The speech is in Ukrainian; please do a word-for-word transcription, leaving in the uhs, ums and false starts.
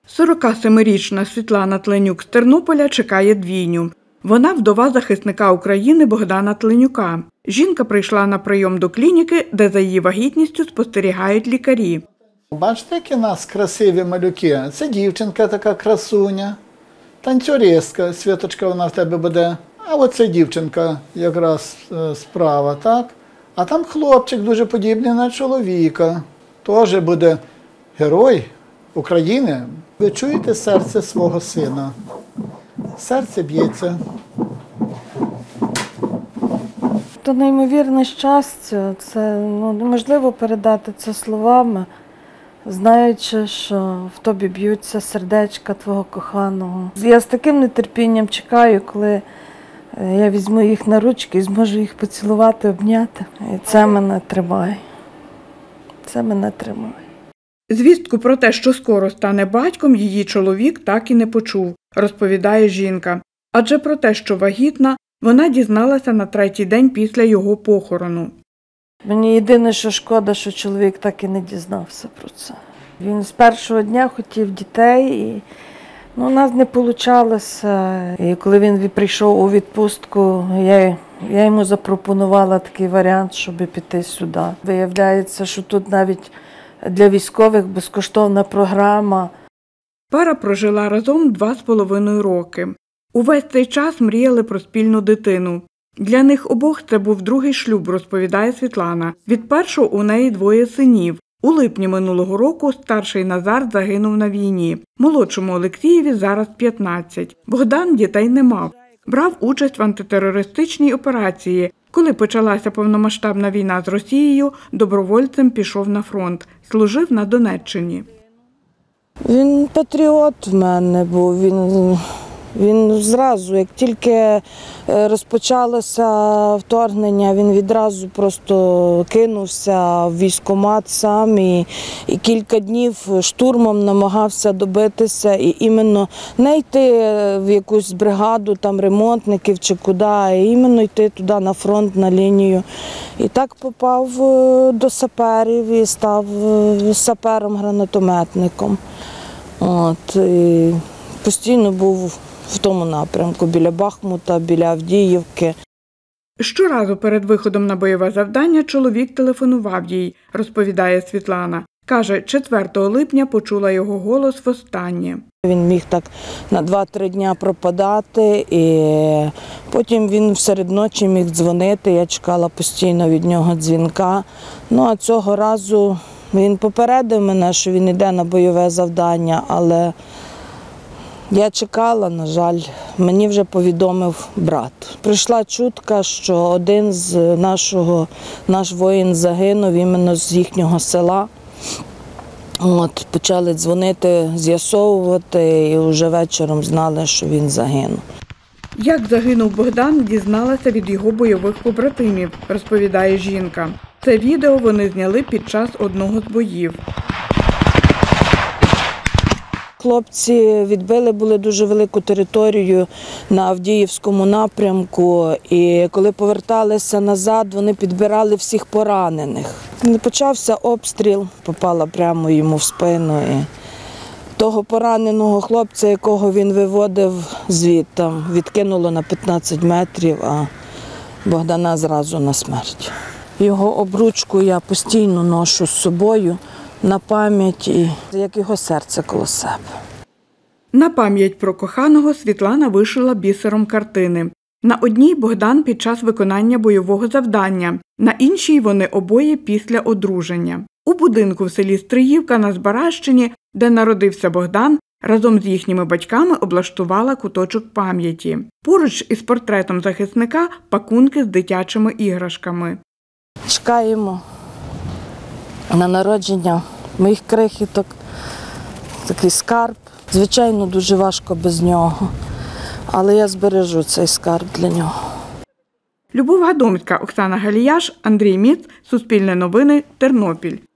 сорокасемирічна Світлана Тленюк з Тернополя чекає двійню. Вона вдова захисника України Богдана Тленюка. Жінка прийшла на прийом до клініки, де за її вагітністю спостерігають лікарі. Бачите, які у нас красиві малюки? Це дівчинка така красуня, танцюристка, Світочка вона в тебе буде. А оце дівчинка якраз справа, так? А там хлопчик дуже подібний на чоловіка. Теж буде герой України. Ви чуєте серце свого сина? Серце б'ється. То неймовірне щастя, це ну, неможливо передати це словами, знаючи, що в тобі б'ються сердечка твого коханого. Я з таким нетерпінням чекаю, коли я візьму їх на ручки і зможу їх поцілувати, обняти. І це мене тримає. Це мене тримає. Звістку про те, що скоро стане батьком, її чоловік так і не почув, розповідає жінка. Адже про те, що вагітна, вона дізналася на третій день після його похорону. Мені єдине, що шкода, що чоловік так і не дізнався про це. Він з першого дня хотів дітей, і ну, у нас не вийшло. І коли він прийшов у відпустку, я, я йому запропонувала такий варіант, щоб піти сюди. Виявляється, що тут навіть для військових безкоштовна програма. Пара прожила разом два з половиною роки. Увесь цей час мріяли про спільну дитину. Для них обох це був другий шлюб, розповідає Світлана. Від першого у неї двоє синів. У липні минулого року старший Назар загинув на війні. Молодшому Олексієві зараз п'ятнадцять. Богдан дітей не мав. Брав участь в антитерористичній операції. Коли почалася повномасштабна війна з Росією, добровольцем пішов на фронт. Служив на Донеччині. Він патріот в мене був. Він, він зразу, як тільки розпочалося вторгнення, він відразу просто кинувся в військкомат сам і, і кілька днів штурмом намагався добитися і іменно не йти в якусь бригаду там ремонтників чи куди, а іменно йти туди на фронт, на лінію. І так попав до саперів і став сапером-гранатометником. От, і постійно був в тому напрямку, біля Бахмута, біля Авдіївки. Щоразу перед виходом на бойове завдання чоловік телефонував їй, розповідає Світлана. Каже, четвертого липня почула його голос востаннє. Він міг так на два-три дня пропадати, і потім він всеред ночі міг дзвонити, я чекала постійно від нього дзвінка. Ну, а цього разу він попередив мене, що він йде на бойове завдання, але я чекала, на жаль, мені вже повідомив брат. Прийшла чутка, що один з нашого, наш воїн загинув іменно з їхнього села. От, почали дзвонити, з'ясовувати і вже вечором знали, що він загинув. Як загинув Богдан, дізналася від його бойових побратимів, розповідає жінка. Це відео вони зняли під час одного з боїв. Хлопці відбили були дуже велику територію на Авдіївському напрямку, і коли поверталися назад, вони підбирали всіх поранених. Почався обстріл, попала прямо йому в спину. І того пораненого хлопця, якого він виводив звідти, відкинуло на п'ятнадцять метрів, а Богдана зразу на смерть. Його обручку я постійно ношу з собою на пам'ять, і як його серце коло себе. На пам'ять про коханого Світлана вишила бісером картини. На одній Богдан під час виконання бойового завдання, на іншій вони обоє після одруження. У будинку в селі Стриївка на Збаражчині, де народився Богдан, разом з їхніми батьками облаштувала куточок пам'яті. Поруч із портретом захисника пакунки з дитячими іграшками. Чекаємо на народження моїх крихіток, такий скарб. Звичайно, дуже важко без нього, але я збережу цей скарб для нього. Любов Гадомська, Оксана Галіяш, Андрій Міц, Суспільне новини, Тернопіль.